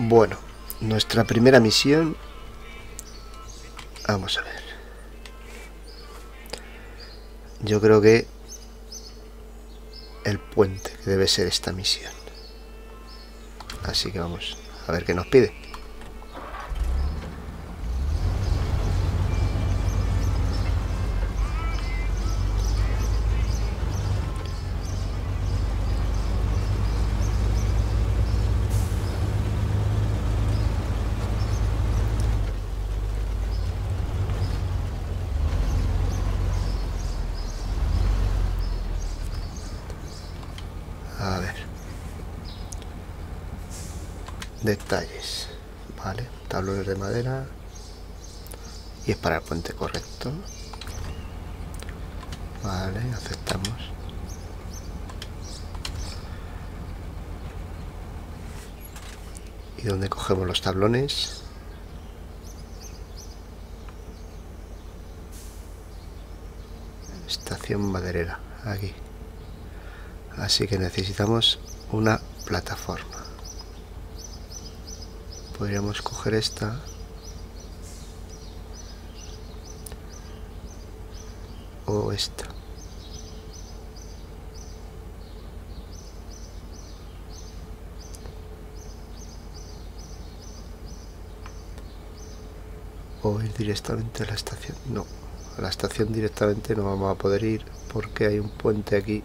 Bueno, nuestra primera misión. Vamos a ver. Yo creo que el puente, que debe ser esta misión. Así que vamos a ver qué nos pide. A ver. Detalles. Vale, tablones de madera. Y es para el puente, correcto. Vale, aceptamos. ¿Y dónde cogemos los tablones? Estación maderera, aquí. Así que necesitamos una plataforma. Podríamos coger esta. O esta. O ir directamente a la estación. No, a la estación directamente no vamos a poder ir porque hay un puente aquí.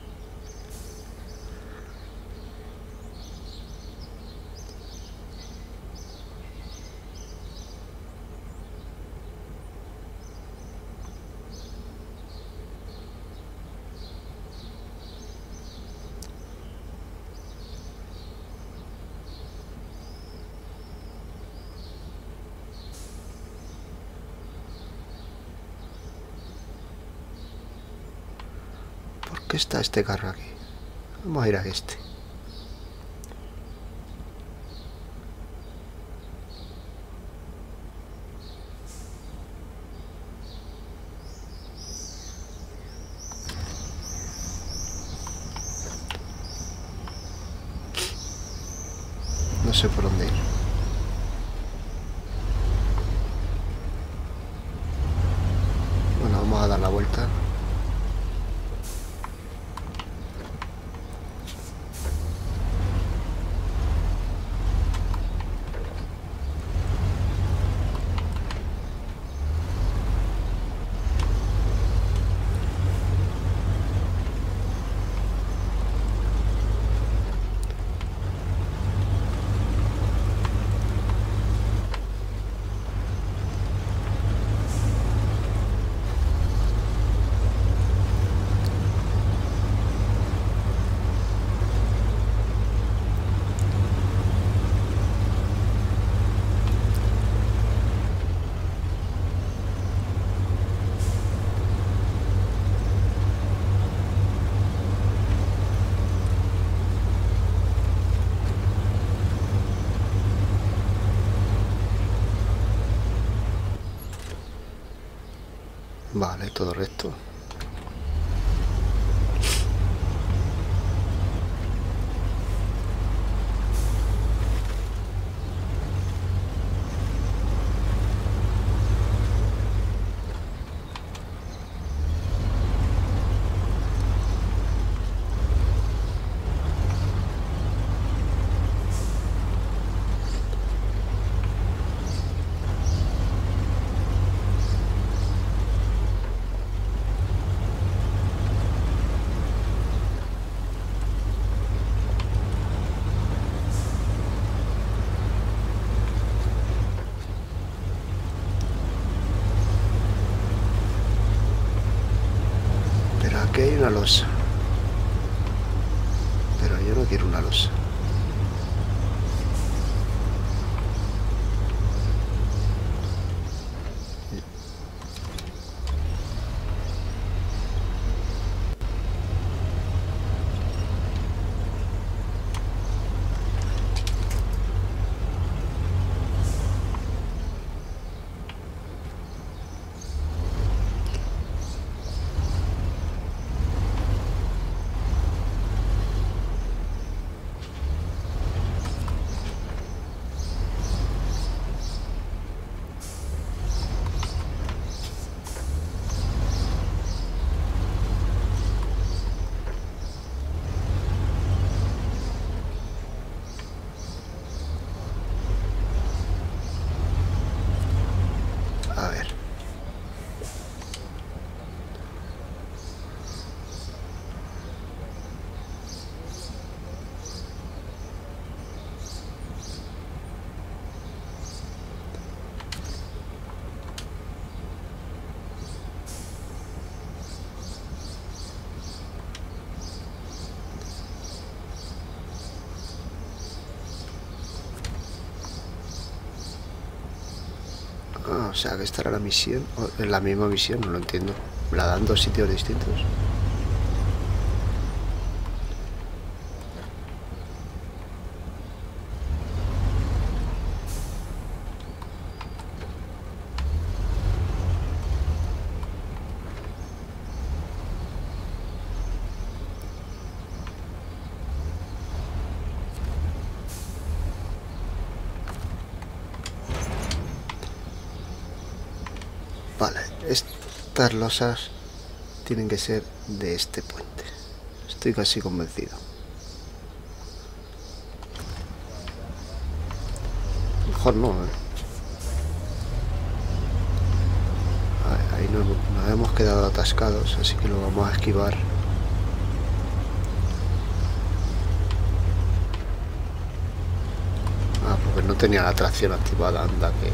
¿Por qué está este carro aquí? Vamos a ir a este. No sé por dónde ir. Bueno, vamos a dar la vuelta. Vale, todo recto. Aquí hay una losa. Pero yo no quiero una losa. o sea que esta era la misión, o es la misma misión, no lo entiendo. Me la dan dos sitios distintos. Vale, estas losas tienen que ser de este puente. Estoy casi convencido. Mejor no, ¿eh? Ahí nos hemos quedado atascados, así que lo vamos a esquivar. Ah, porque no tenía la tracción activada, anda que...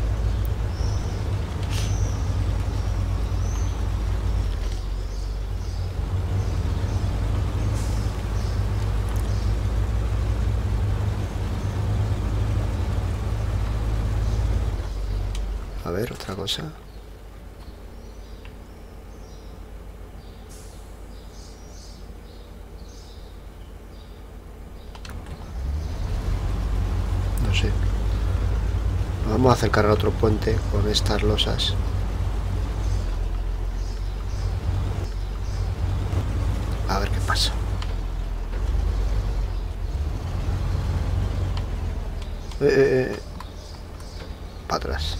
A ver, otra cosa. No sé. Nos vamos a acercar al otro puente con estas losas. A ver qué pasa. Para atrás.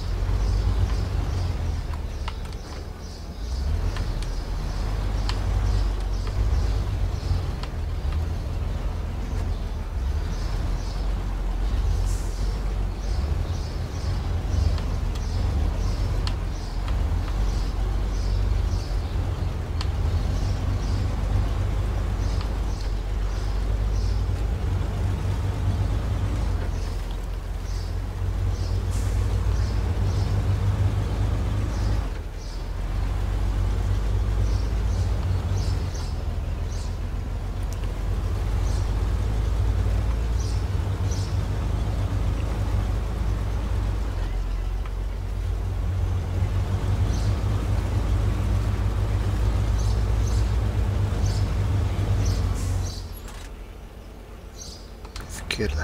Izquierda.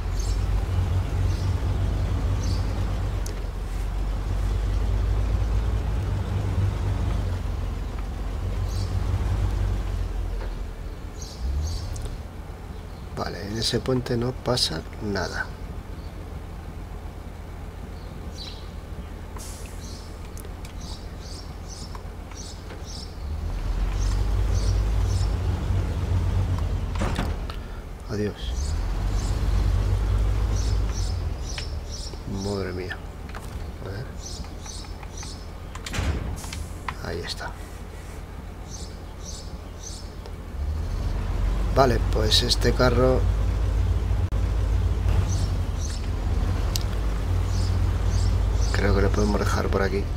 Vale, en ese puente no pasa nada. Adiós. Madre mía. A ver. Ahí está. Vale, pues este carro... Creo que lo podemos dejar por aquí.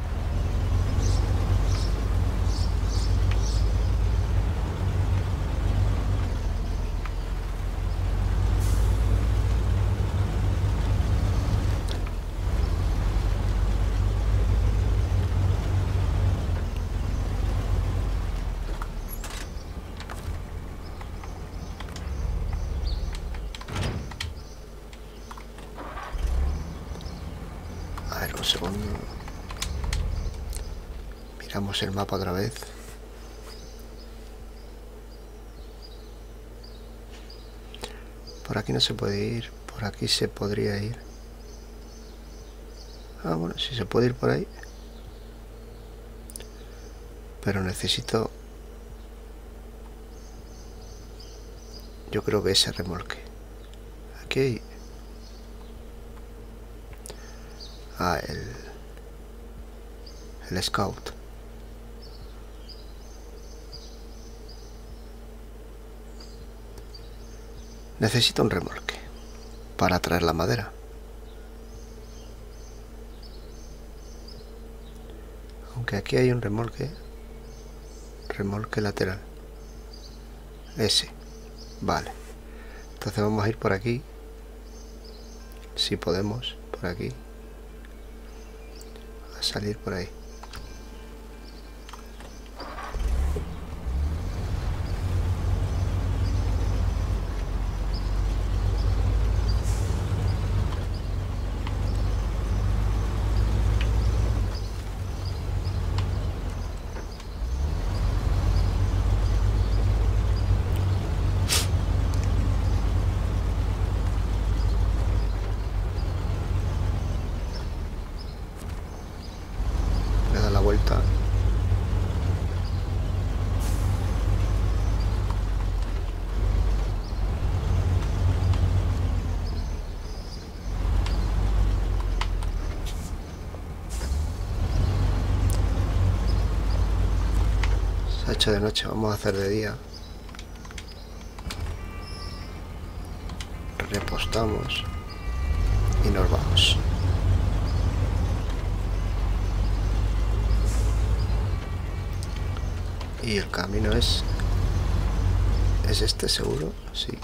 A ver, un segundo. Miramos el mapa otra vez. Por aquí no se puede ir. Por aquí se podría ir. Ah, bueno, sí se puede ir por ahí. Pero necesito... Yo creo que ese remolque. Aquí hay... Ah, el scout. Necesito un remolque para traer la madera. Aunque aquí hay un remolque lateral. Ese. Vale. Entonces vamos a ir por aquí. Si podemos, por aquí. salir por ahí. Le da la vuelta. Se ha hecho de noche, vamos a hacer de día. Repostamos y nos vamos. Y el camino es este, seguro, sí.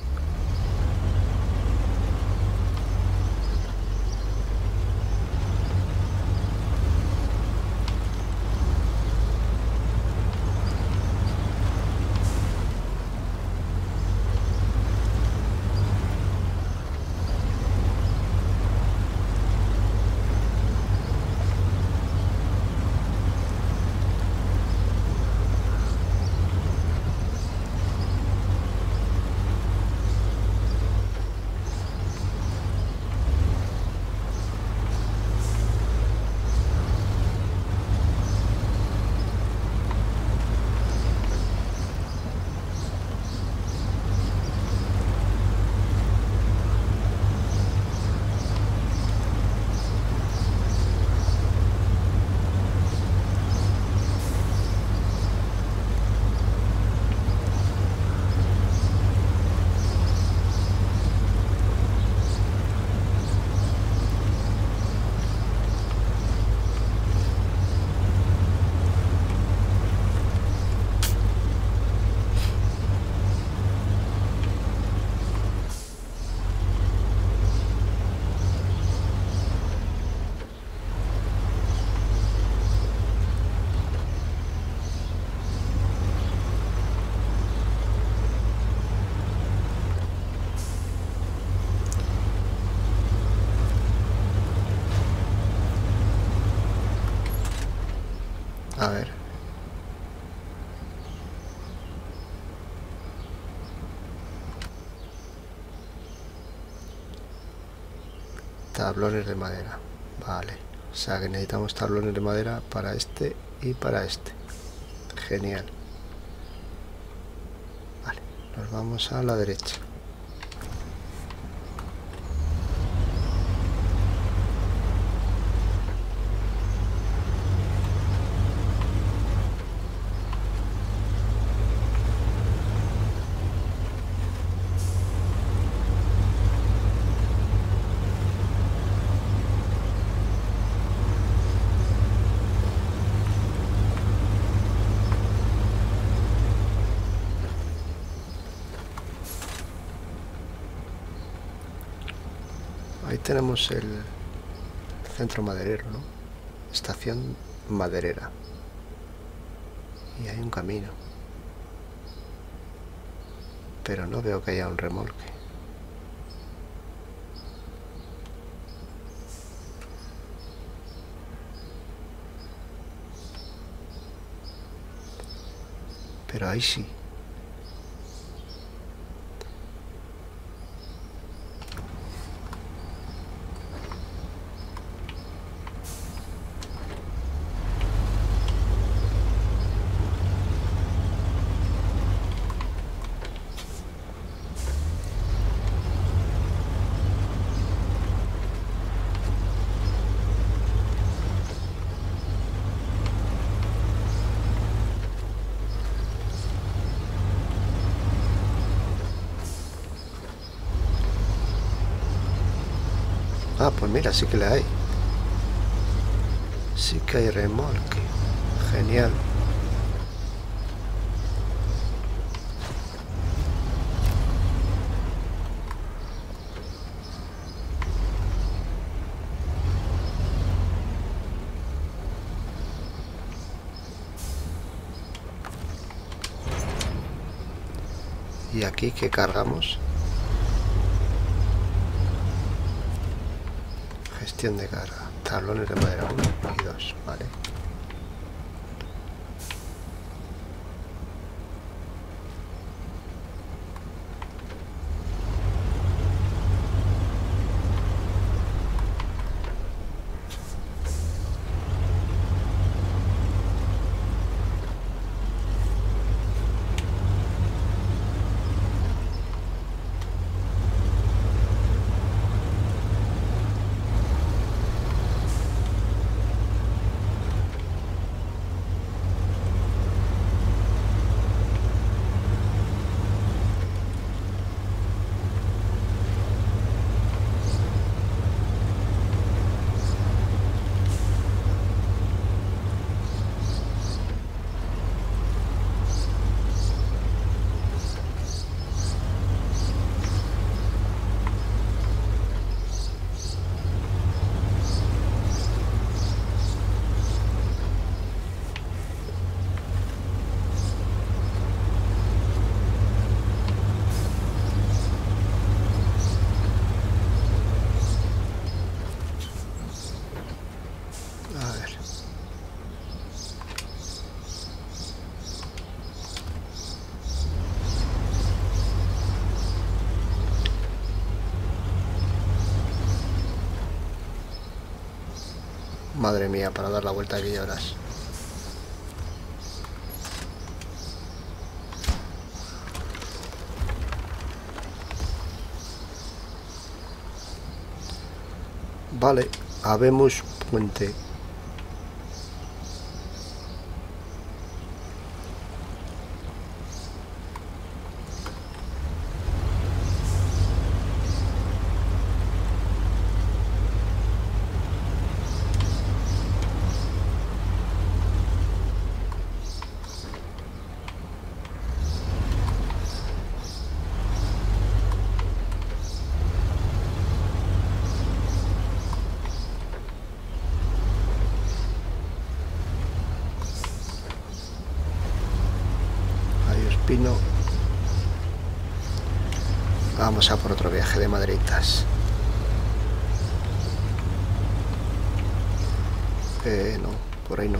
A ver. Tablones de madera. Vale. O sea que necesitamos tablones de madera para este y para este. Genial. Vale. Nos vamos a la derecha. Ahí tenemos el centro maderero, ¿no? Estación maderera. Y hay un camino. Pero no veo que haya un remolque. Pero ahí sí. Ah, pues mira, sí que le hay. Sí que hay remolque. Genial. Y aquí que cargamos. Gestión de carga. Tablones de madera 1 y 2. Vale. A ver. Madre mía, para dar la vuelta aquí ya verás. Vale, habemos puente. Pino. Vamos a por otro viaje de maderitas. No, por ahí no.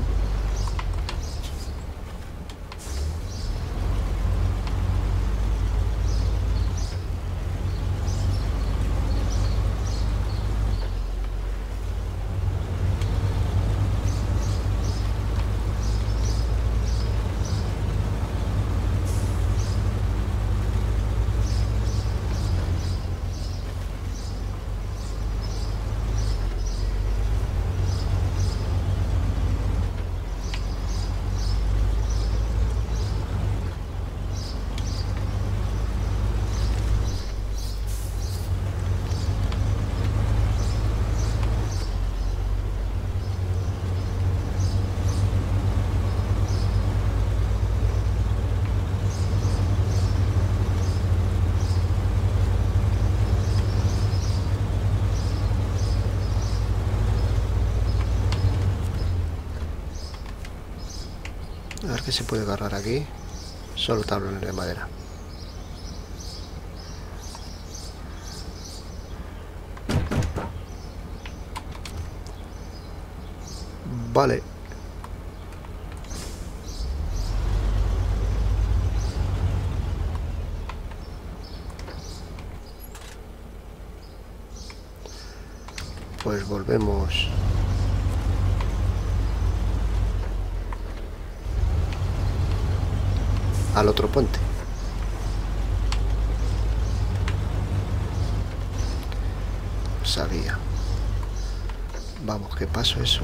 A ver qué se puede agarrar aquí. Solo tablones de madera. Vale. Pues volvemos. Al otro puente. Sabía. Vamos, que paso eso.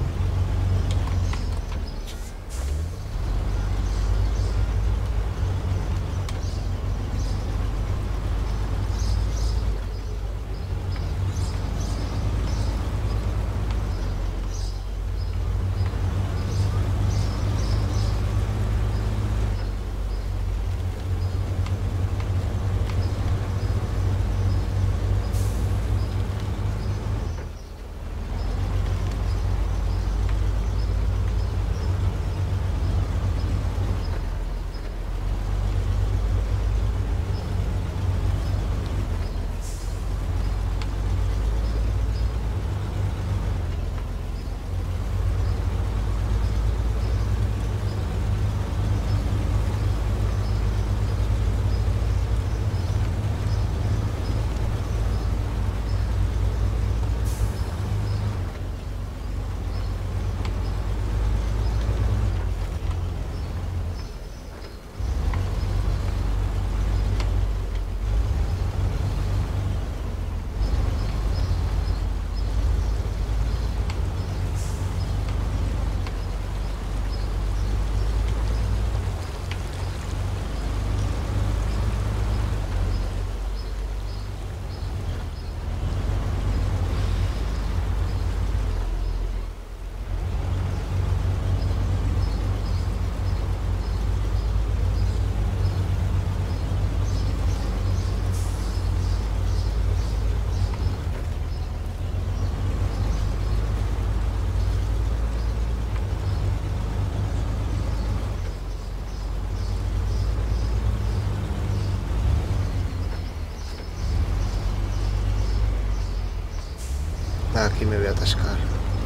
Aquí me voy a atascar.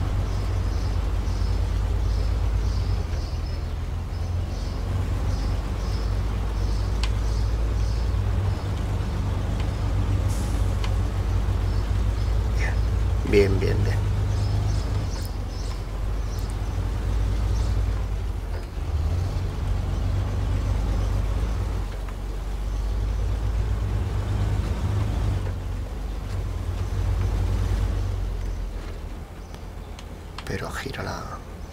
Bien, bien, bien. Pero gírala.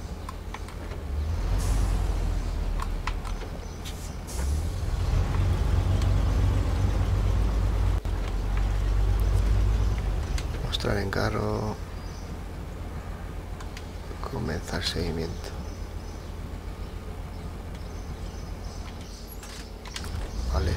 Mostrar encargo. Comenzar seguimiento. Vale.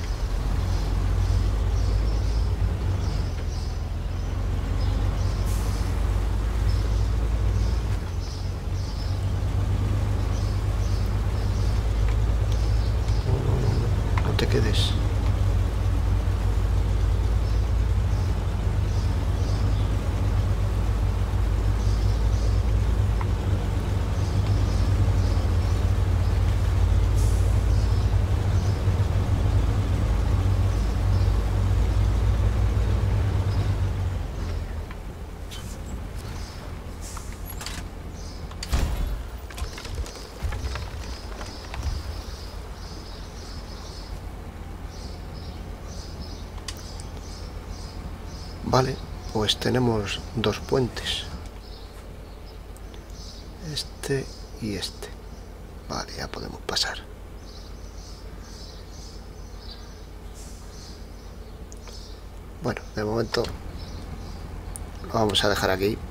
No te quedes. Vale, pues tenemos dos puentes. Este y este. Vale, ya podemos pasar. Bueno, de momento lo vamos a dejar aquí.